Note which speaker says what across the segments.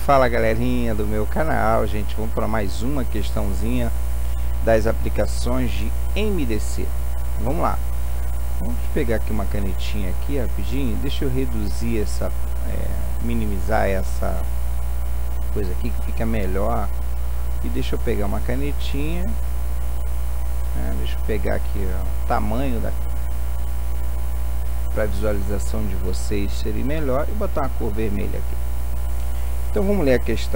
Speaker 1: Fala galerinha do meu canal, gente, vamos para mais uma questãozinha das aplicações de MDC. Vamos lá, vamos pegar aqui uma canetinha aqui rapidinho, deixa eu reduzir essa, minimizar essa coisa aqui que fica melhor, e deixa eu pegar uma canetinha, deixa eu pegar aqui o tamanho da para visualização de vocês serem melhor e botar uma cor vermelha aqui. Então vamos ler a questão.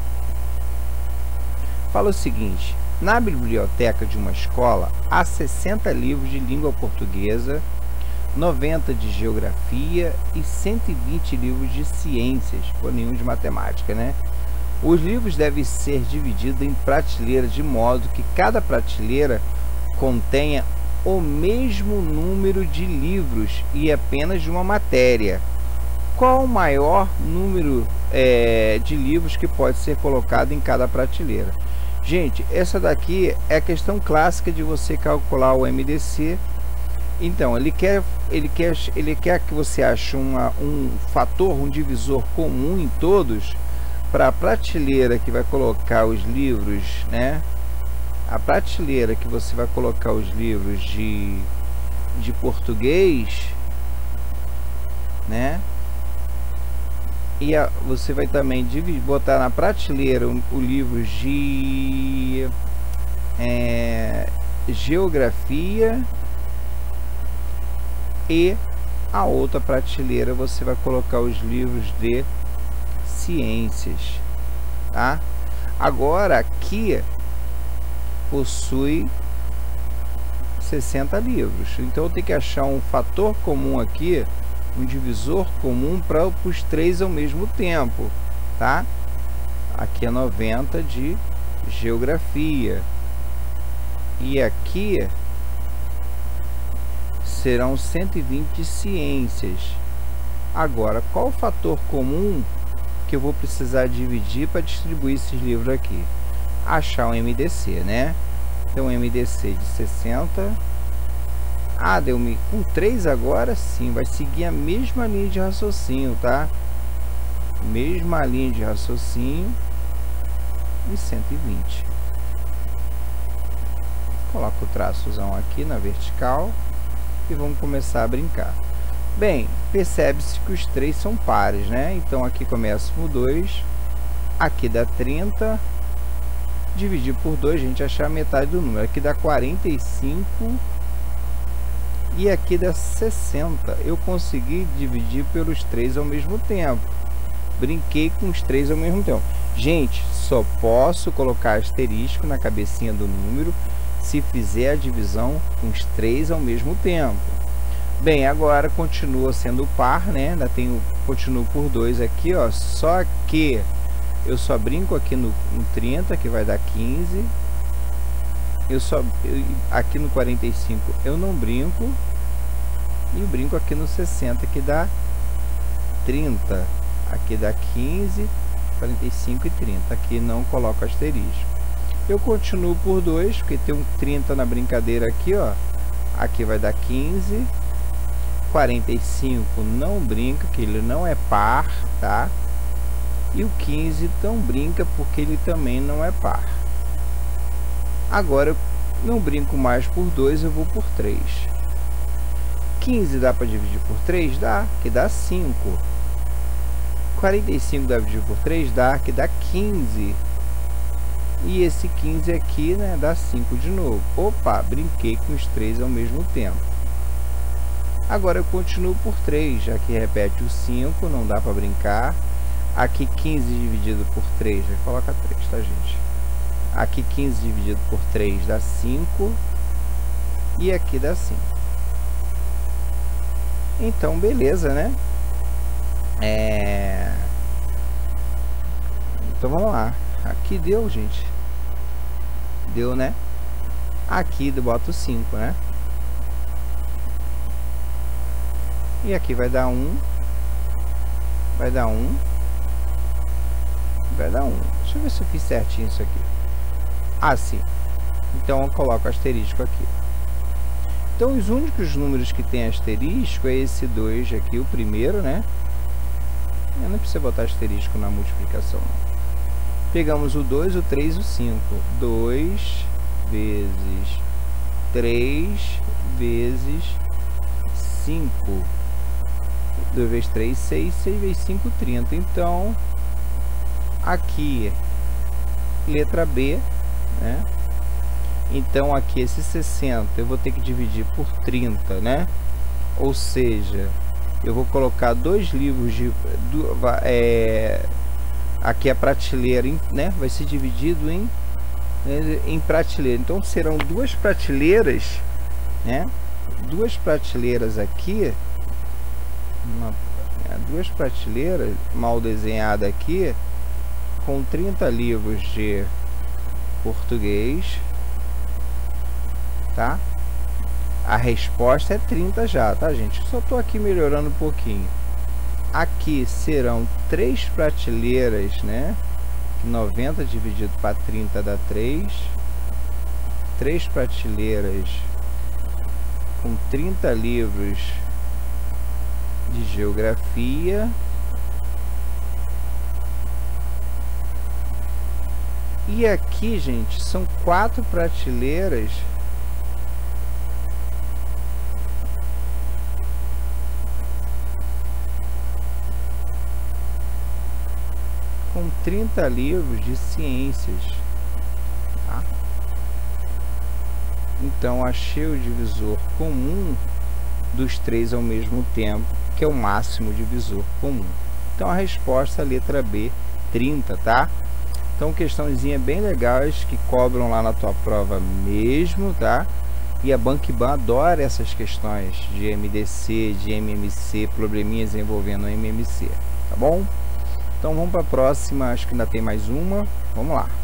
Speaker 1: Fala o seguinte: na biblioteca de uma escola há 60 livros de língua portuguesa, 90 de geografia e 120 livros de ciências, por nenhum de matemática, né? Os livros devem ser divididos em prateleiras de modo que cada prateleira contenha o mesmo número de livros e apenas de uma matéria. Qual o maior número de livros que pode ser colocado em cada prateleira? Gente, essa daqui é a questão clássica de você calcular o MDC. Então, ele quer que você ache um fator, um divisor comum em todos para a prateleira que vai colocar os livros, né? A prateleira que você vai colocar os livros de português, né? E você vai também botar na prateleira o livro de geografia, e a outra prateleira você vai colocar os livros de ciências, tá? Agora aqui possui 60 livros, então eu tenho que achar um fator comum aqui, um divisor comum para os três ao mesmo tempo, tá? Aqui é 90 de geografia e aqui serão 120 de ciências. Agora, qual o fator comum que eu vou precisar dividir para distribuir esses livros aqui? Achar um MDC, né? Então, MDC de 60. Deu-me com 3 agora sim, vai seguir a mesma linha de raciocínio, tá? Mesma linha de raciocínio e 120. Coloca o traçozão aqui na vertical e vamos começar a brincar. Bem, percebe-se que os três são pares, né? Então aqui começa com 2, aqui dá 30, dividir por 2, a gente achar a metade do número, aqui dá 45 e aqui dá 60. Eu consegui dividir pelos três ao mesmo tempo, brinquei com os três ao mesmo tempo. Gente, só posso colocar asterisco na cabecinha do número se fizer a divisão com os três ao mesmo tempo. Bem, agora continua sendo par, né? Ainda tenho, continuo por 2 aqui, ó. Só que eu só brinco aqui no 30, que vai dar 15. Aqui no 45 eu não brinco. E eu brinco aqui no 60, que dá 30. Aqui dá 15, 45 e 30. Aqui não coloco asterisco. Eu continuo por 2, porque tem um 30 na brincadeira aqui, ó. Aqui vai dar 15. 45 não brinca, que ele não é par, tá? E o 15 não brinca, porque ele também não é par. Agora eu não brinco mais por 2, eu vou por 3. 15 dá para dividir por 3? Dá, que dá 5. 45 dá para dividir por 3? Dá, que dá 15. E esse 15 aqui, né, dá 5 de novo. Opa, brinquei com os três ao mesmo tempo. Agora eu continuo por 3, já que repete o 5, não dá para brincar. Aqui 15 dividido por 3, já coloca 3, tá, gente? Aqui 15 dividido por 3 dá 5. E aqui dá 5. Então, beleza, né? Então, vamos lá. Aqui deu, gente. Deu, né? Aqui eu boto 5, né? E aqui vai dar 1. Vai dar 1. Vai dar 1. Deixa eu ver se eu fiz certinho isso aqui. Sim. Então, eu coloco asterisco aqui. Então, os únicos números que tem asterisco é esse 2 aqui, o primeiro, né? Eu Não precisa botar asterisco na multiplicação, não. Pegamos o 2, o 3 e o 5. 2 vezes 3 vezes 5. 2 vezes 3, 6. 6 vezes 5, 30. Então, aqui, letra B, né? Então, aqui, esse 60, eu vou ter que dividir por 30, né? Ou seja, eu vou colocar 2 livros de... aqui a prateleira, né? Vai ser dividido em prateleira. Então, serão 2 prateleiras, né? 2 prateleiras aqui. 2 prateleiras mal desenhada aqui, com 30 livros de português, tá? A resposta é 30 já, tá, gente? Só tô aqui melhorando um pouquinho. Aqui serão 3 prateleiras, né? 90 dividido para 30 dá 3. 3 prateleiras com 30 livros de geografia. E aqui, gente, são 4 prateleiras com 30 livros de ciências, tá? Então, achei o divisor comum dos 3 ao mesmo tempo, que é o máximo divisor comum. Então, a resposta é a letra B, 30, tá? Então, questãozinha bem legais que cobram lá na tua prova mesmo, tá? E a Bankiban adora essas questões de MDC, de MMC, probleminhas envolvendo o MMC, tá bom? Então, vamos para a próxima, acho que ainda tem mais uma. Vamos lá.